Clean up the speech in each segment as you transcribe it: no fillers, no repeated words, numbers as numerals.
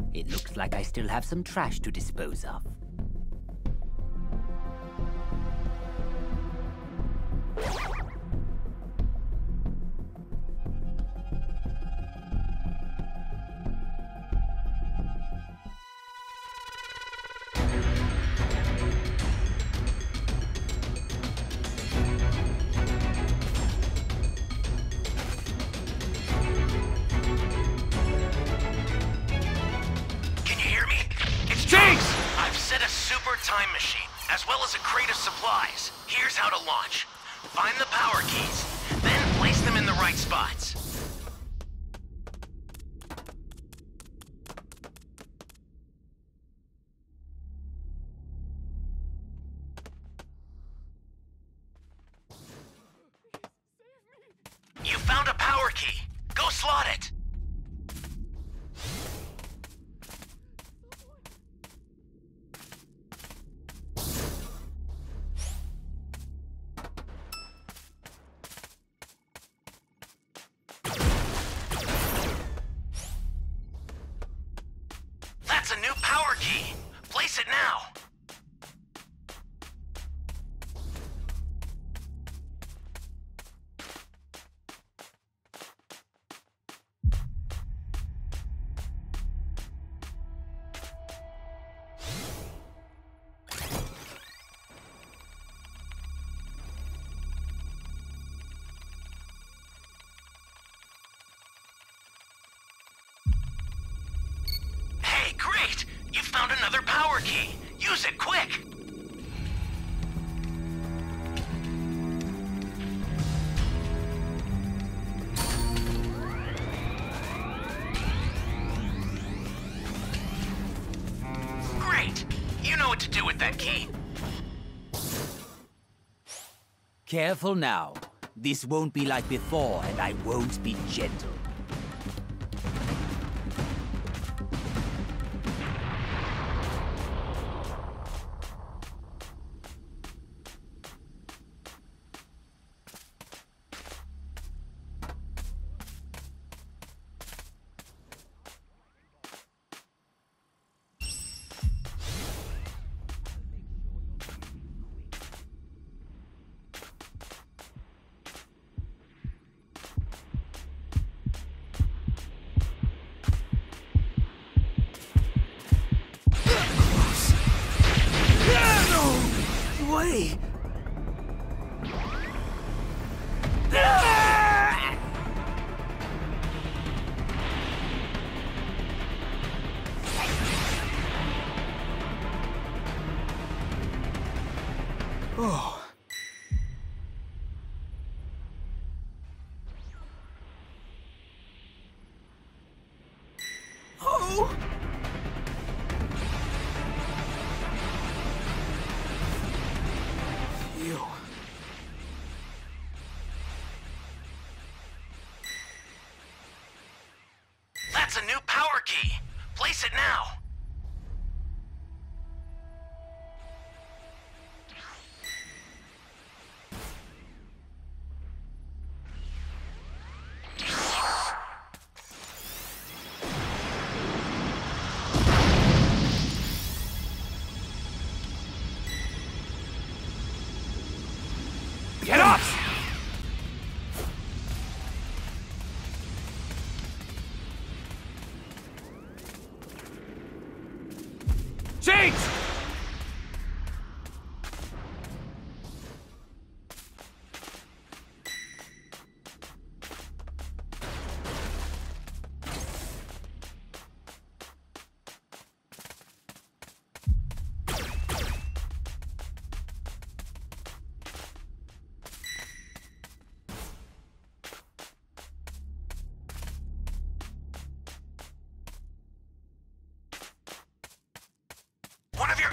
It looks like I still have some trash to dispose of. Time machine, as well as a crate of supplies. Here's how to launch. Find the power keys, then place them in the right spots. You found a power key. Go slot it. That's a new power key. Place it now. Great! You found another power key! Use it, quick! Great! You know what to do with that key. Careful now. This won't be like before, and I won't be gentle. Way! Oh. Oh! Phew. That's a new power key. Place it now. Get up! Change! One of your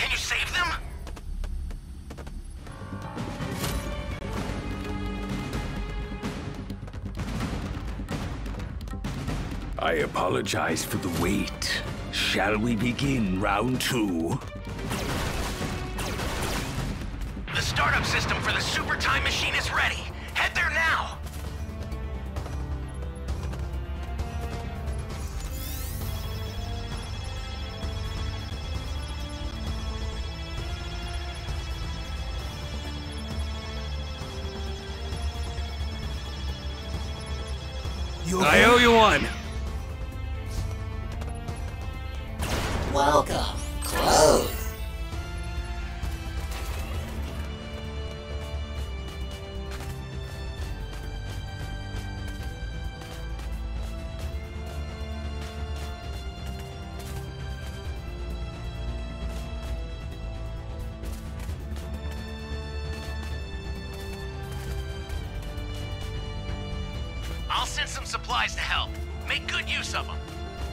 Can you save them? I apologize for the wait. Shall we begin round 2? The startup system for the super time machine is ready. Head there now. I owe you one. Welcome. Close. I'll send some supplies to help. Make good use of them.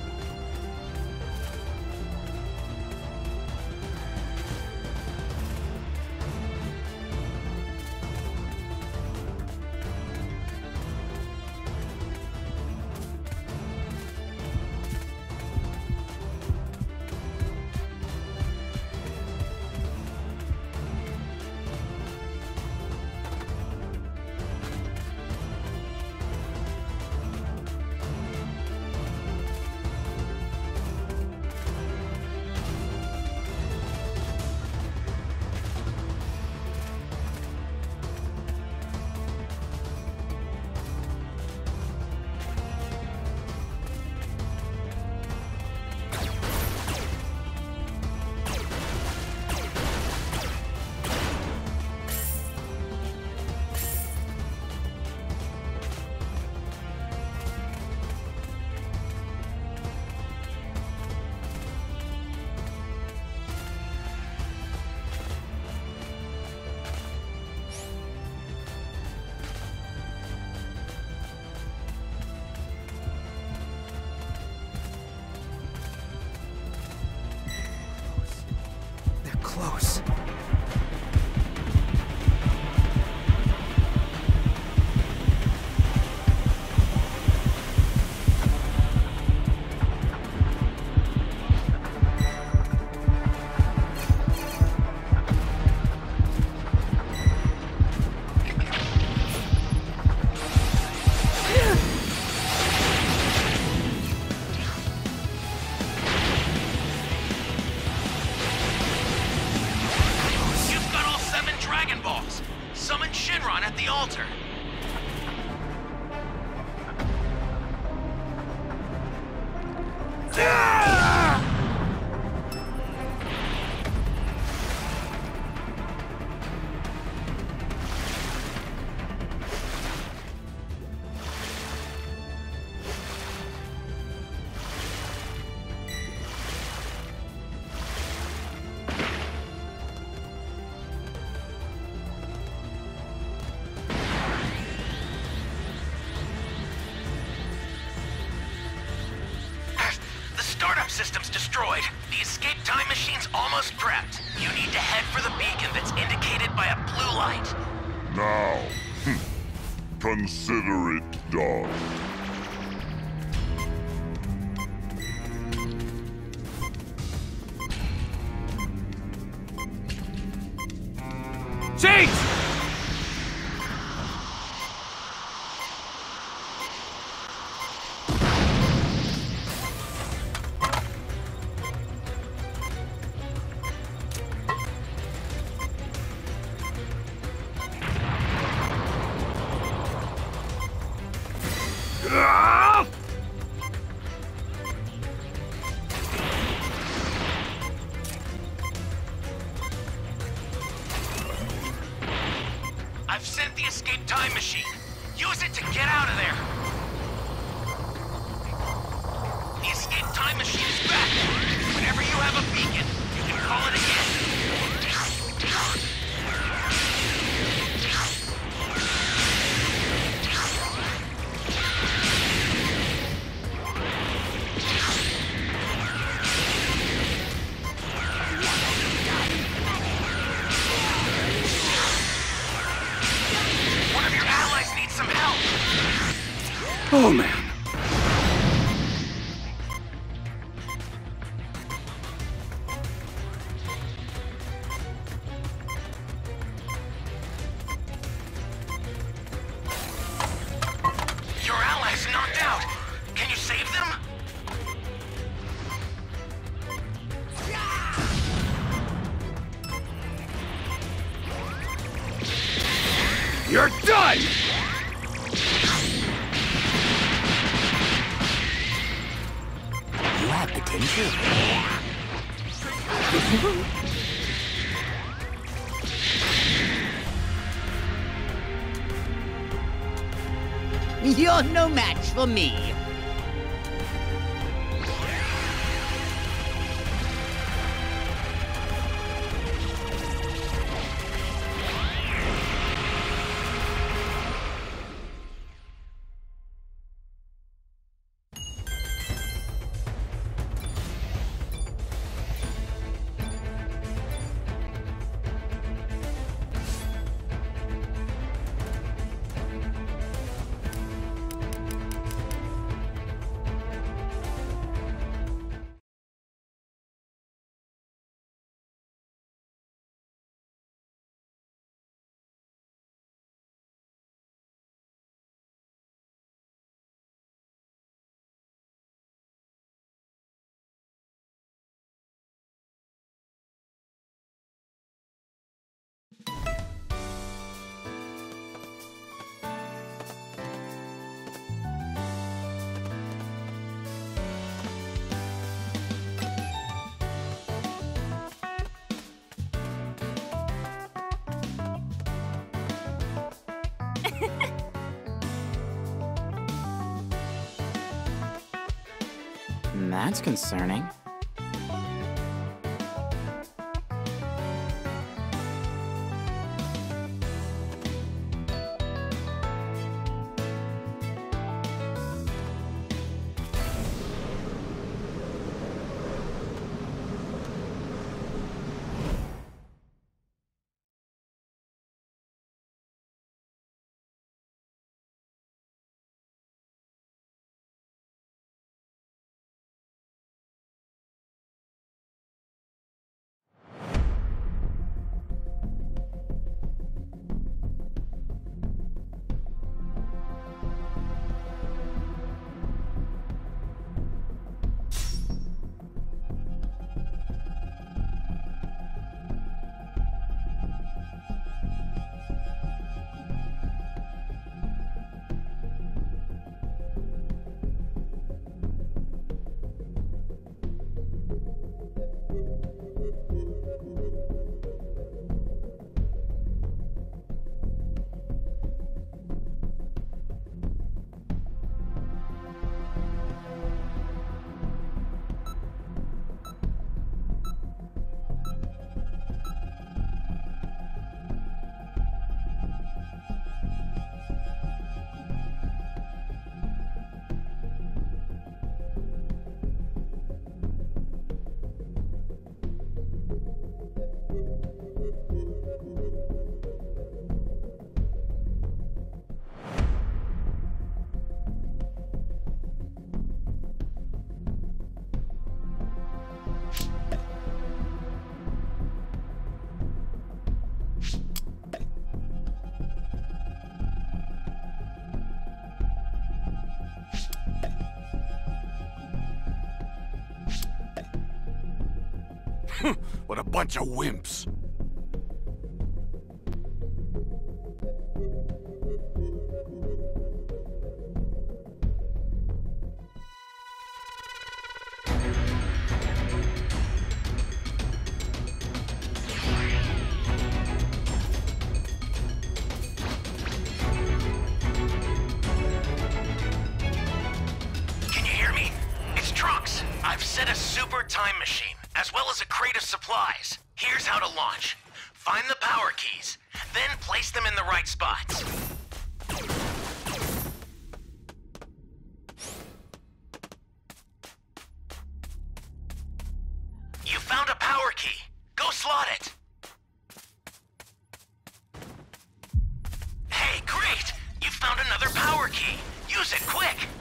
Close. Summon Shinron at the altar. Startup system's destroyed. The escape time machine's almost prepped. You need to head for the beacon that's indicated by a blue light. Now, consider it done. Jinx! I've sent the escape time machine. Use it to get out of there. The escape time machine is back. Whenever you have a beacon, you can call it again. Oh, man. Your allies knocked out. Can you save them? You're done! You have potential. You're no match for me. That's concerning. What a bunch of wimps. Can you hear me? It's Trunks. I've set a super time machine, as well as a crate of supplies. Here's how to launch. Find the power keys, then place them in the right spots. You found a power key. Go slot it. Hey, great! You found another power key. Use it quick.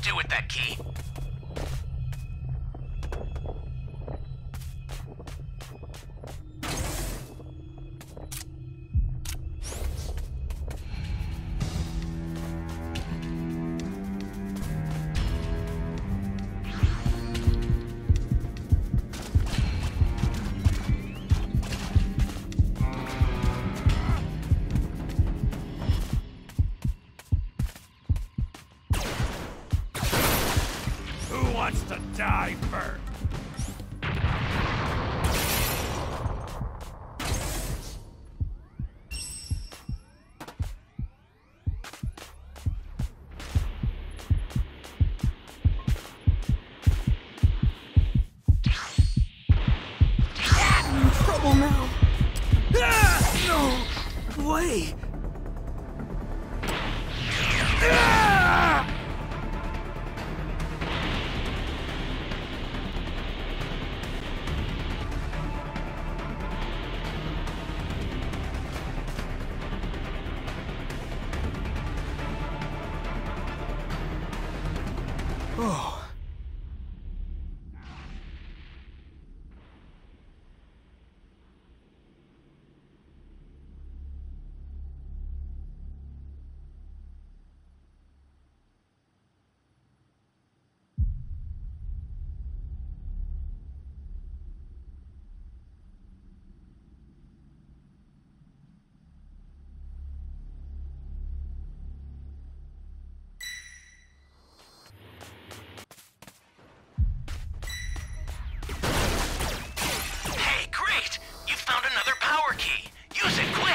to do with that key? Who wants to die first? I'm in trouble now. No! Way! Oh. Hey, great! You found another power key. Use it quick!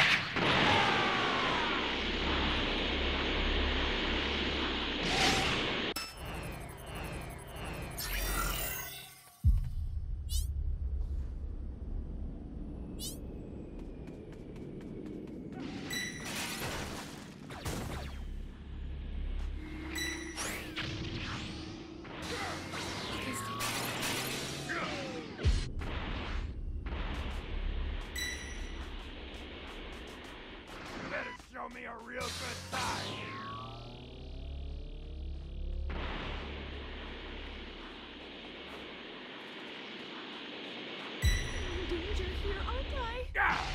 You better show me a real good time. I'm in danger here, aren't I? Ah!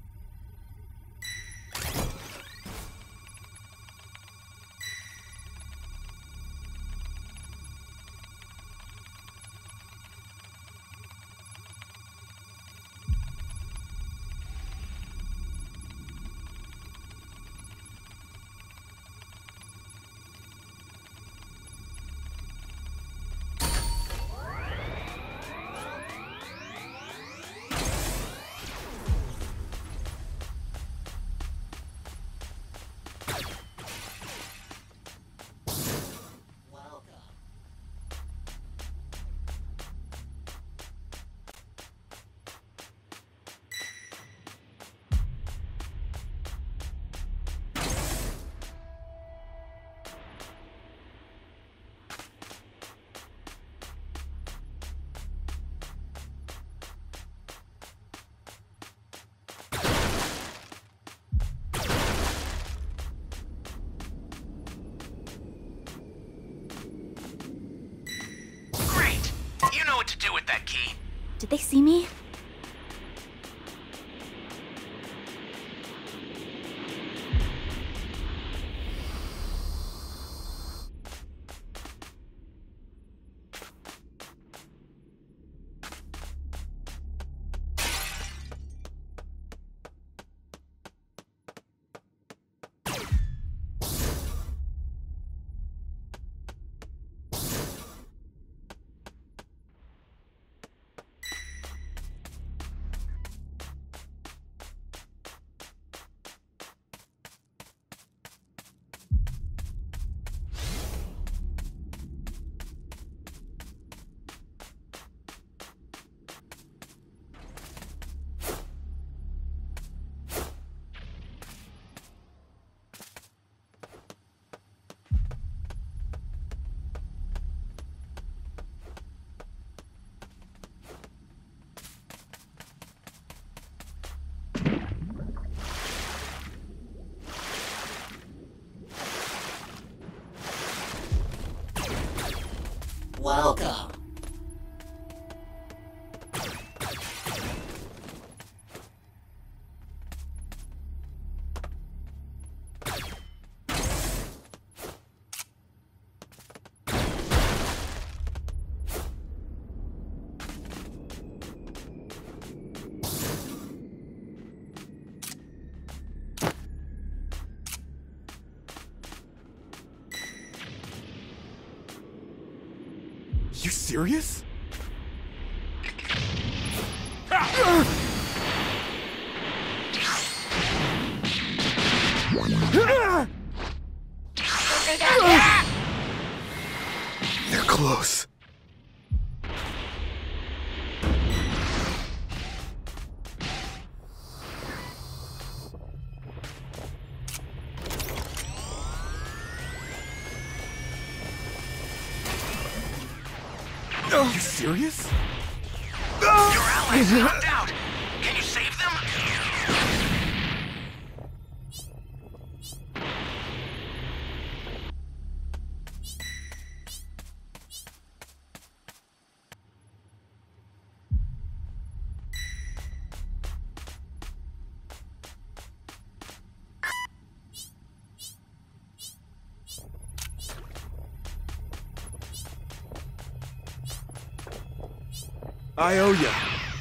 Great! You know what to do with that key. Did they see me? Welcome. You serious? They're close. You serious? Your allies knocked out! Can you save them? I owe ya.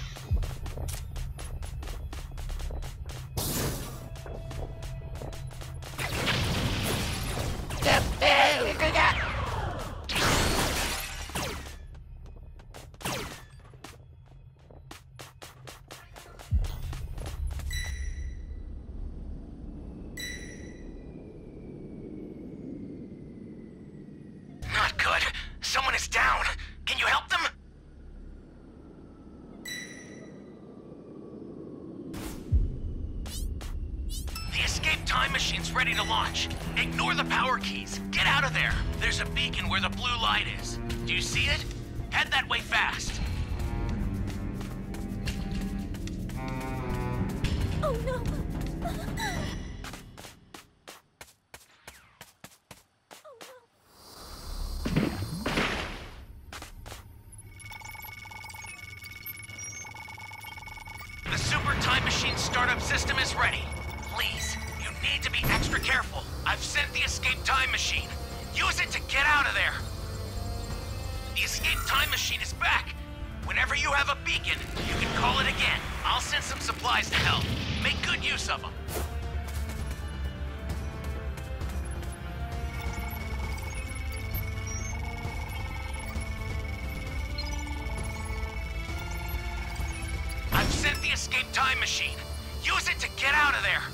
Not good. Someone is down. Can you help them? The escape time machine's ready to launch. Ignore the power keys. Get out of there. There's a beacon where the blue light is. Do you see it? Head that way fast. Oh no! The super time machine startup system is ready. Please, you need to be extra careful. I've sent the escape time machine. Use it to get out of there. The escape time machine is back. Whenever you have a beacon, you can call it again. I'll send some supplies to help. Make good use of them. I've sent the escape time machine. Use it to get out of there.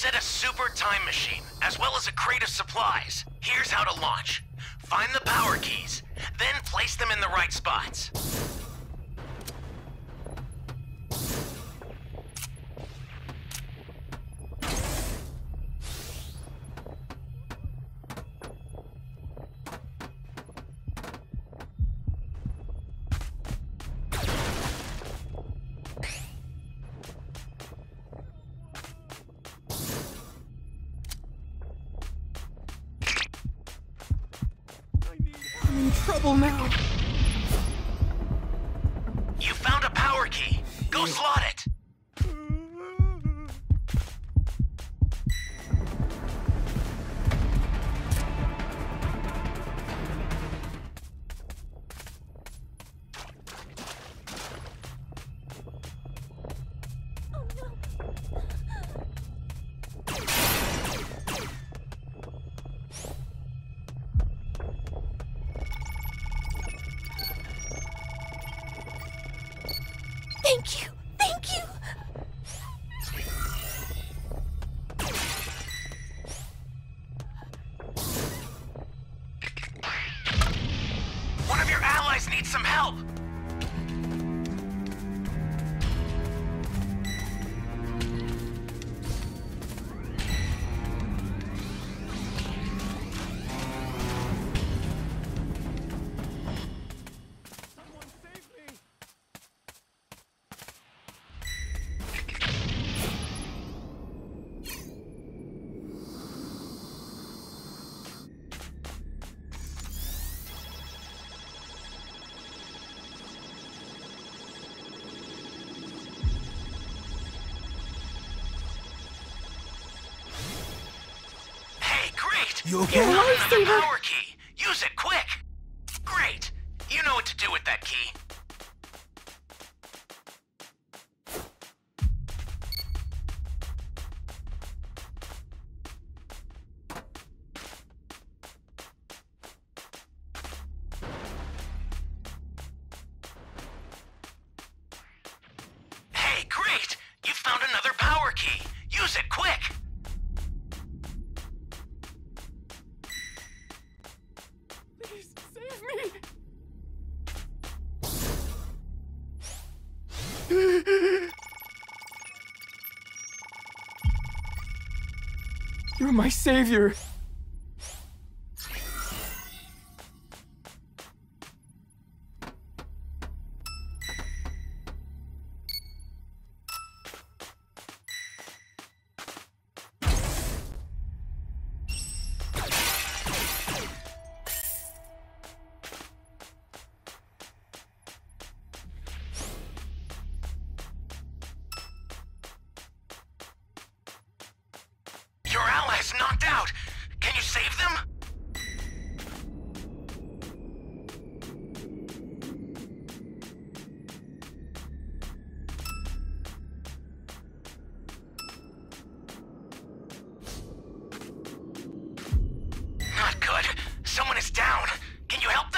set a super time machine, as well as a crate of supplies. Here's how to launch. Find the power keys, then place them in the right spots. I'm in trouble now. You found a power key. Go slot it. Thank you! Thank you! One of your allies needs some help. You okay? You found another power key. Use it quick. Great. You know what to do with that key. Hey, great. You found another power key. Use it quick. Please, save me! You're my savior. Your ally's knocked out. Can you save them? Not good. Someone is down. Can you help them?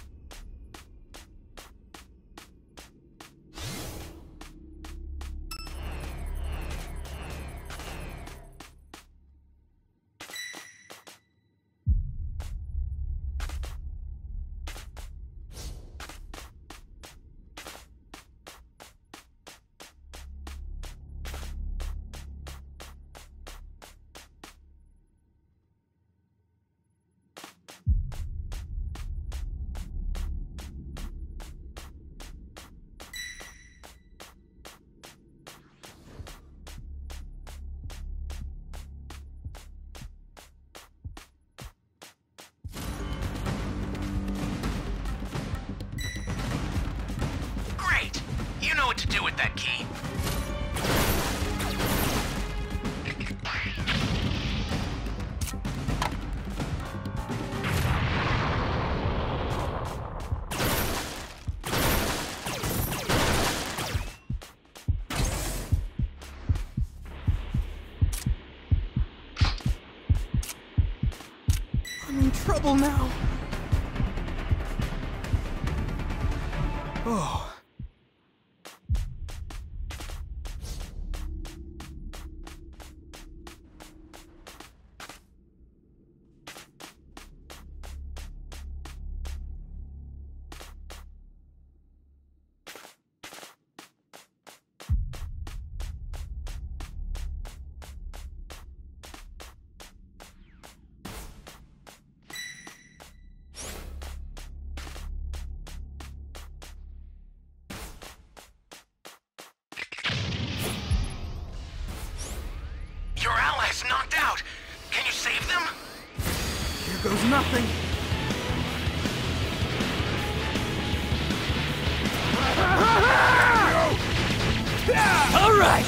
Great. You know what to do with that key. I'm in trouble now. Oh. Here goes nothing. All right!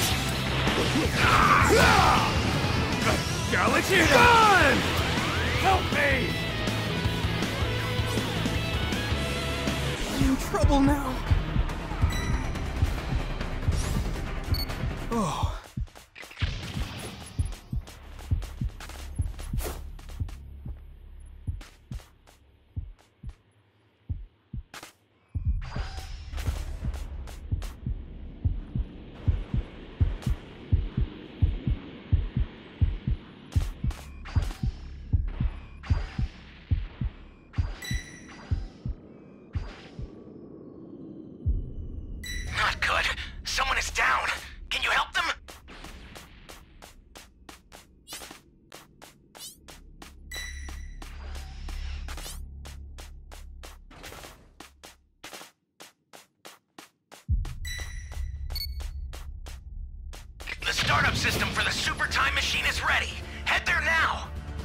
Galaxy Gun! Help me! I'm in trouble now. Oh. Someone is down. Can you help them? The startup system for the Super Time Machine is ready. Head there now.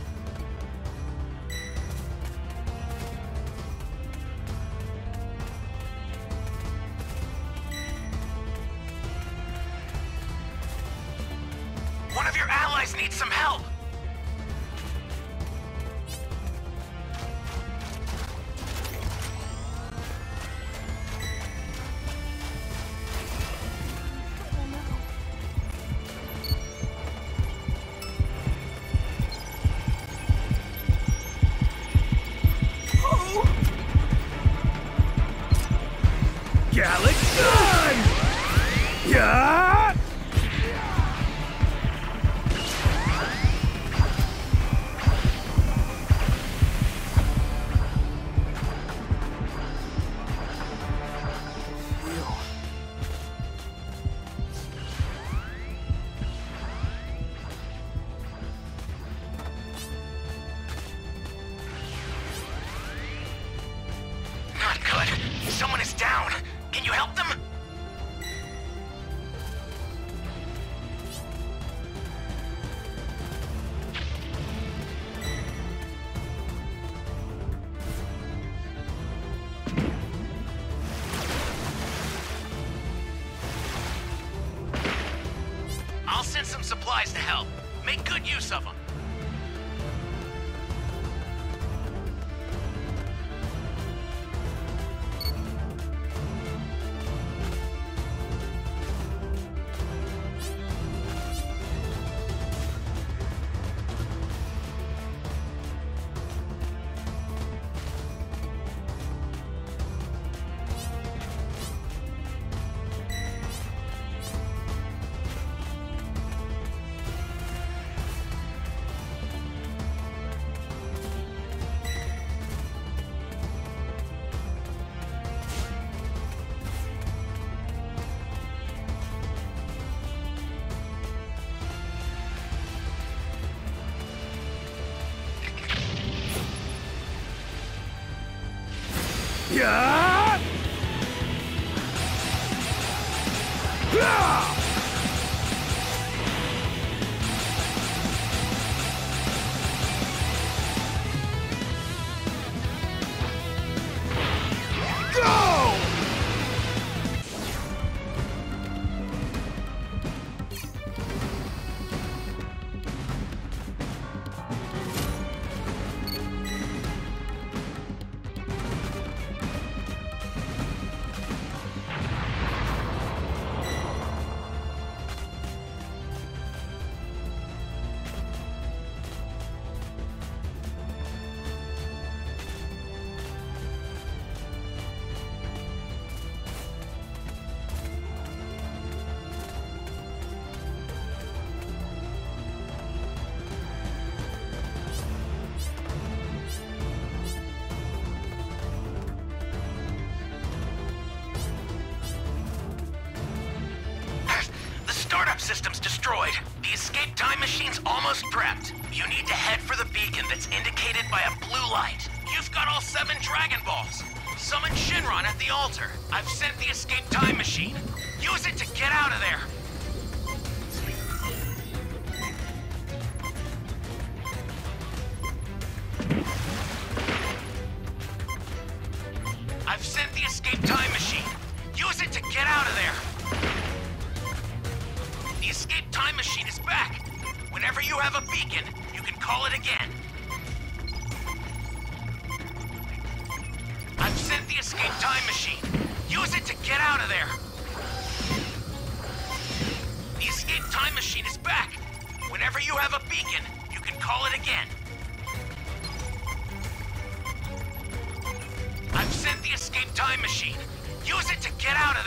One of your allies needs some help. Galaxy Gun! Yeah! Not good. Someone is down. Can you help them? I'll send some supplies to help. Make good use of them. Yeah! Ah! Go! Startup system's destroyed. The escape time machine's almost prepped. You need to head for the beacon that's indicated by a blue light. You've got all 7 Dragon Balls. Summon Shinron at the altar. I've sent the escape time machine. Use it to get out of there. you have a beacon, you can call it again. I've sent the escape time machine. Use it to get out of there. The escape time machine is back. Whenever you have a beacon, you can call it again. I've sent the escape time machine. Use it to get out of there.